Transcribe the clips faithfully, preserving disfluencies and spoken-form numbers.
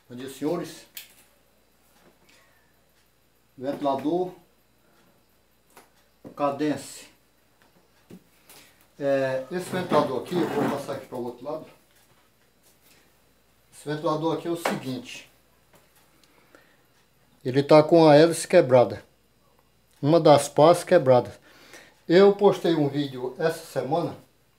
Bom dia, senhores. Ventilador Cadence. É, esse ventilador aqui, eu vou passar aqui para o outro lado. Esse ventilador aqui é o seguinte. Ele está com a hélice quebrada. Uma das pás quebradas. Eu postei um vídeo essa semana.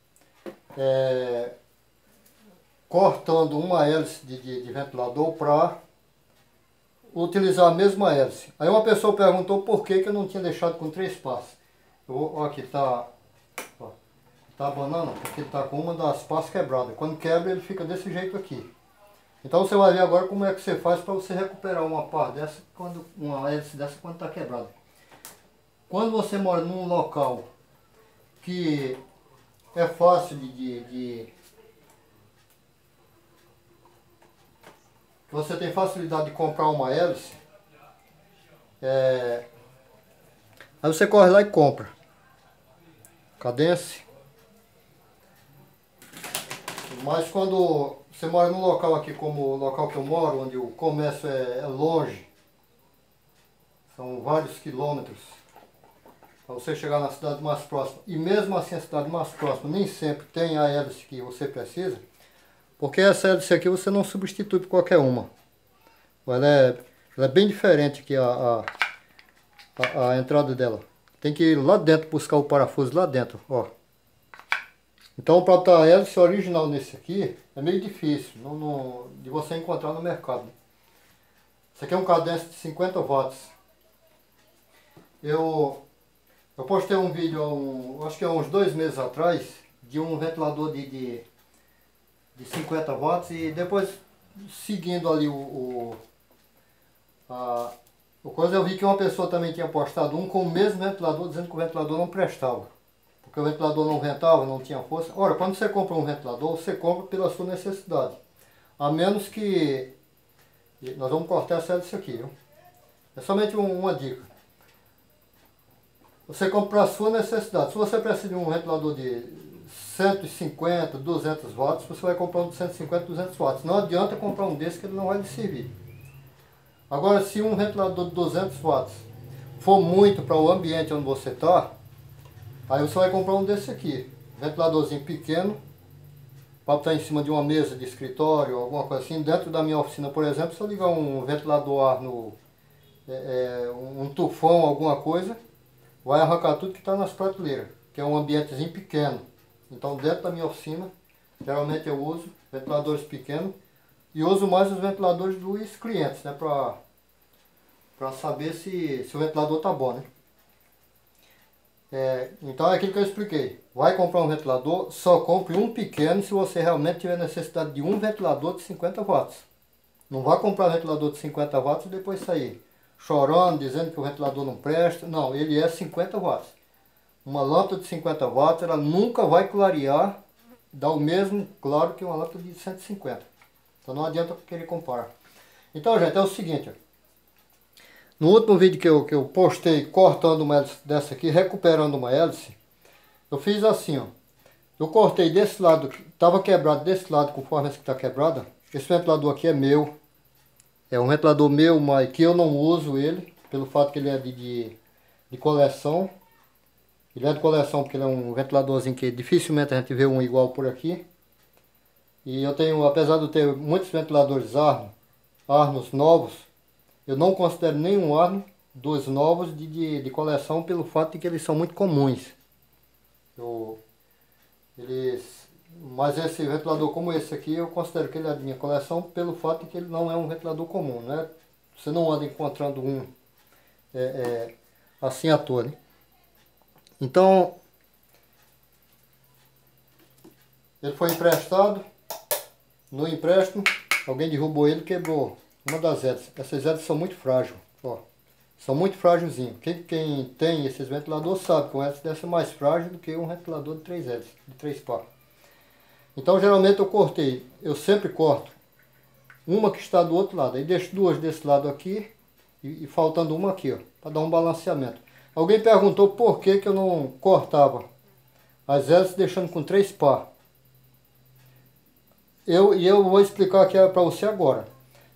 É, cortando uma hélice de, de, de ventilador para utilizar a mesma hélice. Aí uma pessoa perguntou por que, que eu não tinha deixado com três pás. Eu vou, ó, aqui tá, ó, tá abanando, porque tá com uma das pás quebrada. Quando quebra ele fica desse jeito aqui. Então você vai ver agora como é que você faz para você recuperar uma pá dessa, quando, uma hélice dessa quando está quebrada. Quando você mora num local que é fácil de, de, de você tem facilidade de comprar uma hélice, é, aí você corre lá e compra. Cadence. Mas quando você mora num local aqui como o local que eu moro, onde o comércio é, é longe, são vários quilômetros, para você chegar na cidade mais próxima, e mesmo assim a cidade mais próxima nem sempre tem a hélice que você precisa, porque essa hélice aqui você não substitui por qualquer uma. Ela é, ela é bem diferente que a, a, a, a entrada dela. Tem que ir lá dentro buscar o parafuso lá dentro, ó. Então para botar a hélice original nesse aqui é meio difícil não, não, de você encontrar no mercado. Esse aqui é um Cadence de cinquenta watts. Eu, eu postei um vídeo, um, acho que há uns dois meses atrás, de um ventilador de, de, de cinquenta watts e depois seguindo ali o, o, a, o coisa, eu vi que uma pessoa também tinha postado um com o mesmo ventilador, dizendo que o ventilador não prestava. Porque o ventilador não ventava, não tinha força. Ora, quando você compra um ventilador, você compra pela sua necessidade. A menos que... Nós vamos cortar essa hélice aqui, viu? É somente um, uma dica. Você compra para a sua necessidade. Se você precisa de um ventilador de cento e cinquenta, duzentos watts, você vai comprar um de cento e cinquenta, duzentos watts. Não adianta comprar um desse que ele não vai lhe servir. Agora, se um ventilador de duzentos watts for muito para o ambiente onde você está, aí você vai comprar um desse aqui, ventiladorzinho pequeno, para estar em cima de uma mesa de escritório, alguma coisa assim. Dentro da minha oficina, por exemplo, se eu ligar um ventilador ar no, é, é, um tufão, alguma coisa, vai arrancar tudo que está nas prateleiras, que é um ambientezinho pequeno. Então dentro da minha oficina, geralmente eu uso ventiladores pequenos e uso mais os ventiladores dos clientes, né, para para saber se, se o ventilador está bom, né. É, então é aquilo que eu expliquei. Vai comprar um ventilador, só compre um pequeno se você realmente tiver necessidade de um ventilador de cinquenta watts. Não vá comprar um ventilador de cinquenta watts e depois sair chorando, dizendo que o ventilador não presta. Não, ele é cinquenta watts. Uma lâmpada de cinquenta watts, ela nunca vai clarear, dá o mesmo claro que uma lâmpada de cento e cinquenta. Então não adianta querer comparar. Então, gente, é o seguinte, ó. No último vídeo que eu, que eu postei cortando uma hélice dessa aqui, recuperando uma hélice, eu fiz assim, ó. Eu cortei desse lado, estava quebrado desse lado, conforme essa que está quebrada. Esse ventilador aqui é meu. É um ventilador meu, mas que eu não uso ele, pelo fato que ele é de, de, de coleção. Ele é de coleção porque ele é um ventiladorzinho que dificilmente a gente vê um igual por aqui. E eu tenho, apesar de eu ter muitos ventiladores Arno, Arnos novos, eu não considero nenhum Arno dos novos de, de, de coleção pelo fato de que eles são muito comuns. Eu, eles, mas esse ventilador como esse aqui, eu considero que ele é de minha coleção pelo fato de que ele não é um ventilador comum, né? Você não anda encontrando um é, é, assim à toa, né? Então, ele foi emprestado. No empréstimo, alguém derrubou ele e quebrou uma das hélices. Essas hélices são muito frágeis, ó. São muito frágilzinhos. Quem, quem tem esses ventiladores sabe que uma hélice dessa é mais frágil do que um ventilador de três hélices, de três pás. Então, geralmente eu cortei, eu sempre corto uma que está do outro lado. Aí deixo duas desse lado aqui e, e faltando uma aqui, ó, para dar um balanceamento. Alguém perguntou por que que eu não cortava as hélices deixando com três pás. Eu, e eu vou explicar aqui para você agora.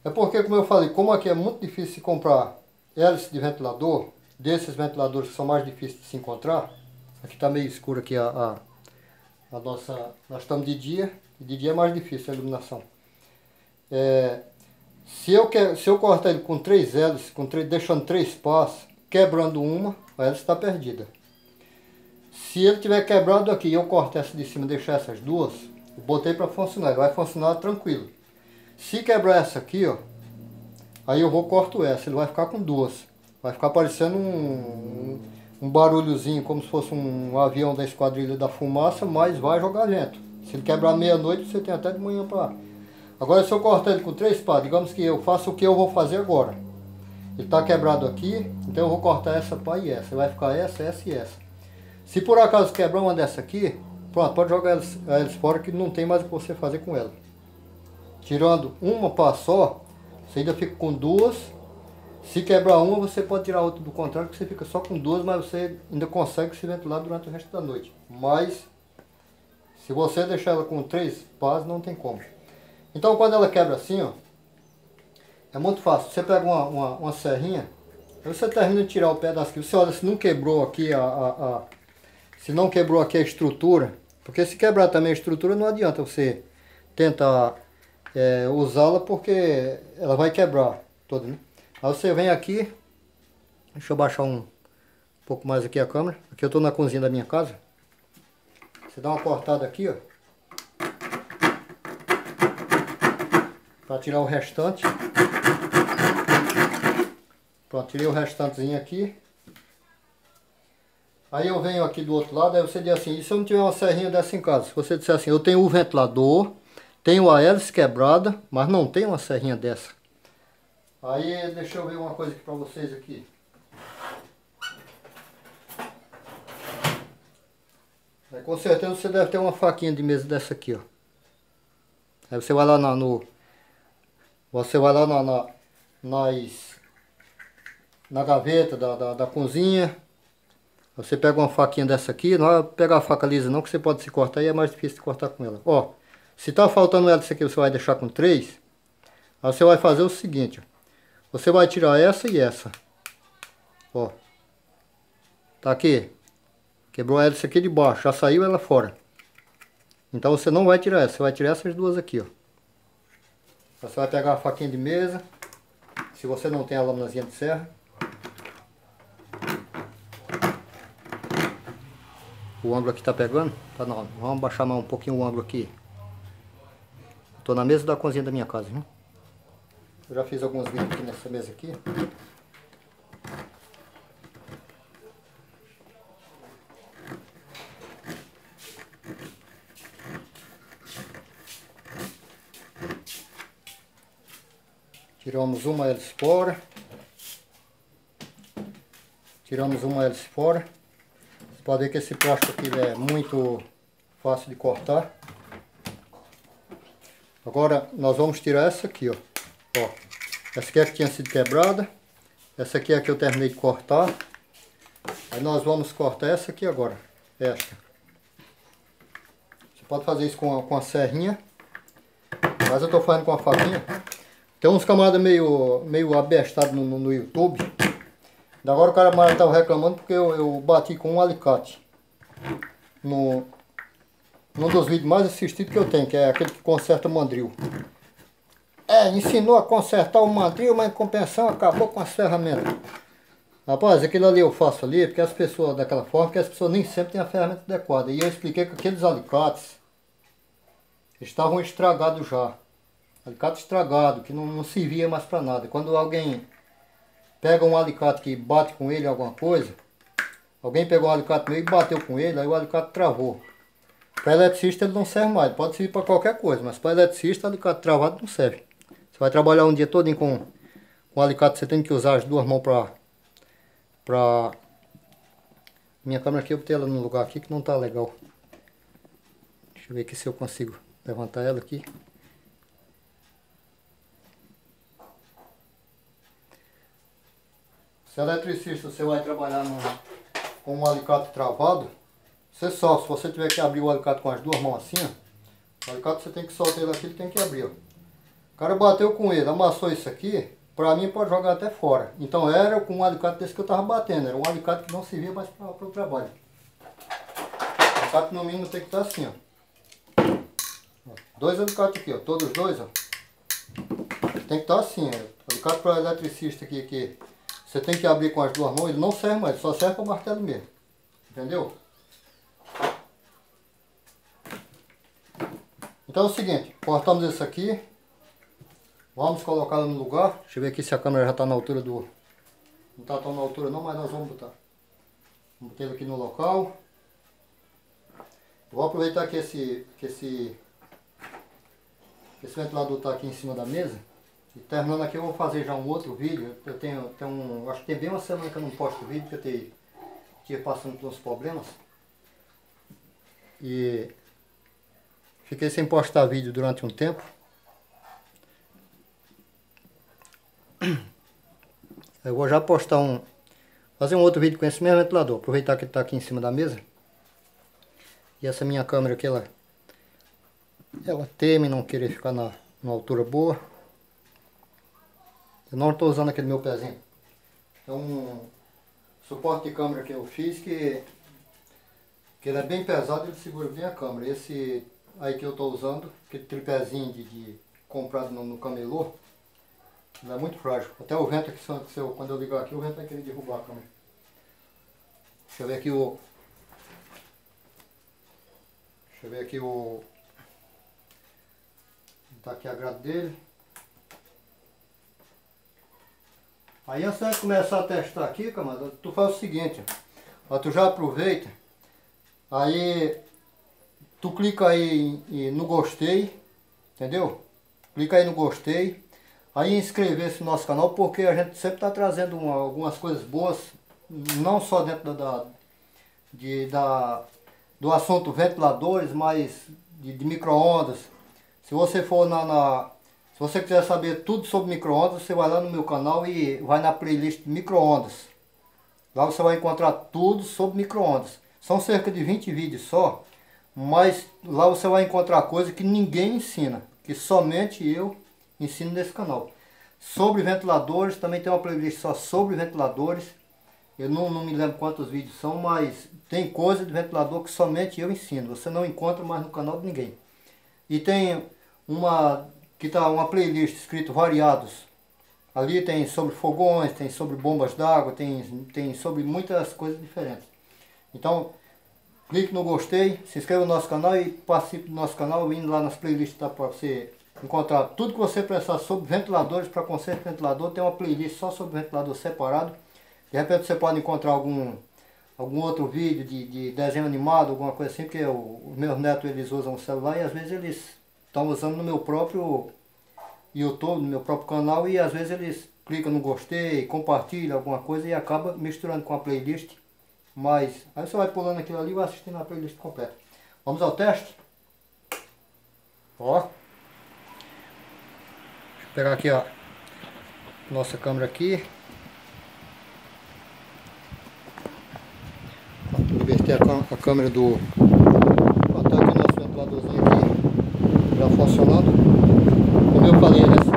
É porque, como eu falei, como aqui é muito difícil de comprar hélice de ventilador, desses ventiladores que são mais difíceis de se encontrar, aqui está meio escuro aqui a, a, a nossa, nós estamos de dia, e de dia é mais difícil a iluminação. É, se, eu quer, se eu cortar ele com três hélices, com três, deixando três pás, quebrando uma, a hélice está perdida. Se ele tiver quebrado aqui e eu cortar essa de cima e deixar essas duas, eu botei para funcionar, ele vai funcionar tranquilo. Se quebrar essa aqui, ó, aí eu vou corto essa, ele vai ficar com duas. Vai ficar parecendo um, um, um barulhozinho, como se fosse um avião da Esquadrilha da Fumaça, mas vai jogar vento. Se ele quebrar meia-noite, você tem até de manhã para... Agora, se eu cortar ele com três pás, digamos que eu faço o que eu vou fazer agora. Ele está quebrado aqui, então eu vou cortar essa pá e essa. Vai ficar essa, essa e essa. Se por acaso quebrar uma dessa aqui, pronto, pode jogar elas, elas fora que não tem mais o que você fazer com ela. Tirando uma pá só, você ainda fica com duas. Se quebrar uma, você pode tirar outra do contrário, que você fica só com duas, mas você ainda consegue se ventilar durante o resto da noite. Mas, se você deixar ela com três pás, não tem como. Então, quando ela quebra assim, ó, é muito fácil. Você pega uma, uma, uma serrinha, aí você termina de tirar o pedaço aqui. Você olha se não quebrou aqui a, a, a... Se não quebrou aqui a estrutura, porque se quebrar também a estrutura, não adianta você tentar... É, usá-la porque ela vai quebrar toda, né? Aí você vem aqui, deixa eu baixar um pouco mais aqui a câmera, aqui eu estou na cozinha da minha casa. Você dá uma cortada aqui, ó, para tirar o restante. Pronto, tirei o restantezinho aqui. Aí eu venho aqui do outro lado, aí você diz assim, e se eu não tiver uma serrinha dessa em casa? Se você disser assim, eu tenho o ventilador, tenho a hélice quebrada, mas não tem uma serrinha dessa. Aí deixa eu ver uma coisa aqui pra vocês aqui. Aí, com certeza você deve ter uma faquinha de mesa dessa aqui, ó. Aí você vai lá na, no... Você vai lá na, na, nas, na gaveta da, da, da cozinha. Você pega uma faquinha dessa aqui, não é pegar a faca lisa não, que você pode se cortar e é mais difícil de cortar com ela. Ó. Se tá faltando hélice aqui, você vai deixar com três. Aí você vai fazer o seguinte, ó. Você vai tirar essa e essa. Ó. Tá aqui. Quebrou a hélice aqui de baixo, já saiu ela fora. Então você não vai tirar essa, você vai tirar essas duas aqui, ó. Você vai pegar a faquinha de mesa. Se você não tem a lâminazinha de serra. O ângulo aqui tá pegando? Tá não. Vamos baixar mais um pouquinho o ângulo aqui. Tô na mesa da cozinha da minha casa, viu? Eu já fiz alguns vídeos aqui nessa mesa aqui. Tiramos uma hélice fora. Tiramos uma hélice fora. Você pode ver que esse plástico aqui é muito fácil de cortar. Agora nós vamos tirar essa aqui, ó. Ó. Essa aqui é que tinha sido quebrada. Essa aqui é a que eu terminei de cortar. Aí nós vamos cortar essa aqui agora. Esta. Você pode fazer isso com a, com a serrinha. Mas eu estou fazendo com a faquinha. Tem uns camaradas meio, meio abestados no, no, no YouTube. Da agora o cara estava reclamando porque eu, eu bati com um alicate. No... Um dos vídeos mais assistidos que eu tenho, que é aquele que conserta mandril. É, ensinou a consertar o mandril, mas em compensação acabou com as ferramentas. Rapaz, aquilo ali eu faço ali, porque as pessoas, daquela forma, que as pessoas nem sempre têm a ferramenta adequada. E eu expliquei que aqueles alicates estavam estragados já. Alicate estragado, que não, não servia mais para nada. Quando alguém pega um alicate que bate com ele alguma coisa, alguém pegou um alicate meu e bateu com ele, aí o alicate travou. Para eletricista ele não serve mais, pode servir para qualquer coisa, mas para eletricista alicate travado não serve. Você vai trabalhar um dia todo com, com alicate, você tem que usar as duas mãos para... Pra... Minha câmera aqui, eu botei ela num lugar aqui que não tá legal. Deixa eu ver aqui se eu consigo levantar ela aqui. Se eletricista você vai trabalhar no, com um alicate travado, você só, se você tiver que abrir o alicate com as duas mãos assim, ó, o alicate você tem que soltar ele aqui, ele tem que abrir, ó. O cara bateu com ele, amassou isso aqui, pra mim pode jogar até fora. Então era com um alicate desse que eu tava batendo, era um alicate que não servia mais para o trabalho. O alicate no mínimo tem que estar assim, ó. Dois alicates aqui, ó, todos dois, ó. Tem que estar assim, ó. Alicate para eletricista aqui, que você tem que abrir com as duas mãos, ele não serve mais, só serve para martelo mesmo. Entendeu? Então é o seguinte, cortamos isso aqui. Vamos colocá-lo no lugar. Deixa eu ver aqui se a câmera já está na altura do... Não está tão na altura não, mas nós vamos botar. Vamos botar ele aqui no local. Vou aproveitar que esse, que esse, que esse ventilador está aqui em cima da mesa. E terminando aqui eu vou fazer já um outro vídeo. Eu tenho, tenho um... Acho que tem bem uma semana que eu não posto vídeo, porque eu estive passando por uns problemas. E... Fiquei sem postar vídeo durante um tempo. Eu vou já postar um, fazer um outro vídeo com esse mesmo ventilador, aproveitar que ele está aqui em cima da mesa. E essa minha câmera aqui, ela, ela teme não querer ficar na, na altura boa. Eu não estou usando aquele meu pezinho. É um suporte de câmera que eu fiz que, que ele é bem pesado, ele segura bem a câmera. Esse aí que eu estou usando, aquele tripézinho de, de comprado no, no camelô, ele é muito frágil. Até o vento aqui, se eu, quando eu ligar aqui, o vento vai querer derrubar a câmera. Deixa eu ver aqui o... Deixa eu ver aqui o... Tá aqui a grade dele. Aí antes de começar a testar aqui, camarada, tu faz o seguinte, ó, tu já aproveita, aí tu clica aí em, no gostei, entendeu? Clica aí no gostei. Aí inscrever-se no nosso canal, porque a gente sempre está trazendo uma, algumas coisas boas, não só dentro da, da, de, da, do assunto ventiladores, mas de, de micro-ondas. Se você for na, na... Se você quiser saber tudo sobre micro-ondas, você vai lá no meu canal e vai na playlist de micro-ondas. Lá você vai encontrar tudo sobre micro-ondas. São cerca de vinte vídeos só, mas lá você vai encontrar coisa que ninguém ensina, que somente eu ensino nesse canal. Sobre ventiladores, também tem uma playlist só sobre ventiladores. Eu não, não me lembro quantos vídeos são, mas tem coisa de ventilador que somente eu ensino. Você não encontra mais no canal de ninguém. E tem uma que tá uma playlist escrito variados. Ali tem sobre fogões, tem sobre bombas d'água, tem, tem sobre muitas coisas diferentes. Então, clique no gostei, se inscreva no nosso canal e participe do nosso canal, indo lá nas playlists, tá, para você encontrar tudo que você precisar sobre ventiladores. Para conserto de ventilador, tem uma playlist só sobre ventilador separado. De repente você pode encontrar algum, algum outro vídeo de, de desenho animado, alguma coisa assim, porque os meus netos eles usam o celular e às vezes eles estão usando no meu próprio YouTube, no meu próprio canal, e às vezes eles clicam no gostei, compartilham alguma coisa e acaba misturando com a playlist. Mas aí você vai pulando aquilo ali e vai assistindo a playlist completa. Vamos ao teste? Ó. Vou pegar aqui, ó, nossa câmera aqui. Inverter a, a câmera do... Botar aqui o nosso ventiladorzinho aqui, já funcionando. Como eu falei, né?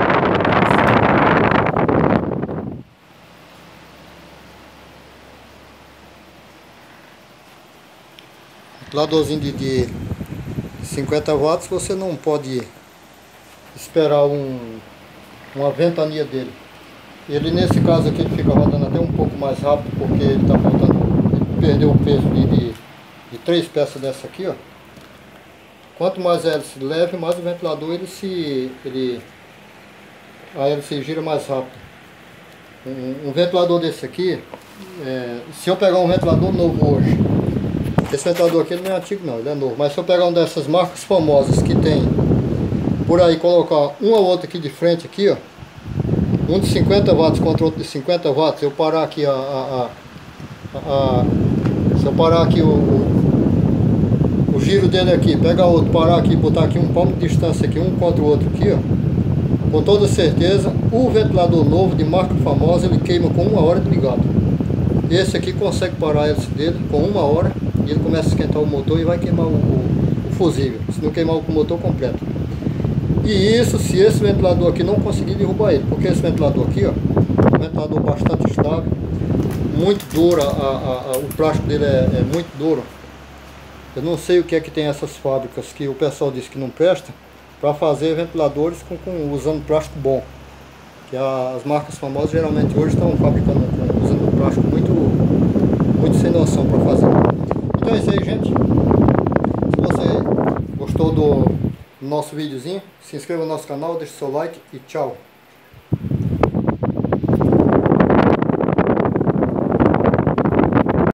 Ventiladorzinho de, de cinquenta watts, você não pode esperar um, uma ventania dele. Ele nesse caso aqui ele fica rodando até um pouco mais rápido, porque ele está faltando, ele perdeu o peso de, de, de três peças dessa aqui, ó. Quanto mais a hélice leve, mais o ventilador ele se, ele, a hélice gira mais rápido. Um, um ventilador desse aqui, é, se eu pegar um ventilador novo hoje, esse ventilador aqui ele não é antigo não, ele é novo, mas se eu pegar um dessas marcas famosas que tem por aí, colocar um ou outro aqui de frente aqui, ó, um de cinquenta watts contra outro de cinquenta watts, eu parar aqui a, a, a, a se eu parar aqui o, o, o giro dele aqui, pegar outro, parar aqui, botar aqui um palmo de distância aqui, um contra o outro aqui, ó, com toda certeza o ventilador novo de marca famosa ele queima com uma hora de ligado. Esse aqui consegue parar a hélice dele com uma hora e ele começa a esquentar o motor e vai queimar o, o, o fusível, se não queimar o motor completo. E isso se esse ventilador aqui não conseguir derrubar ele, porque esse ventilador aqui, ó, é um ventilador bastante estável, muito duro, a, a, a, o plástico dele é, é muito duro. Eu não sei o que é que tem essas fábricas que o pessoal diz que não presta, para fazer ventiladores com, com, usando plástico bom. Que a, as marcas famosas geralmente hoje estão fabricando, usando plástico muito, muito sem noção para fazer. Então é isso aí, gente. Se você gostou do nosso videozinho, se inscreva no nosso canal, deixe seu like e tchau.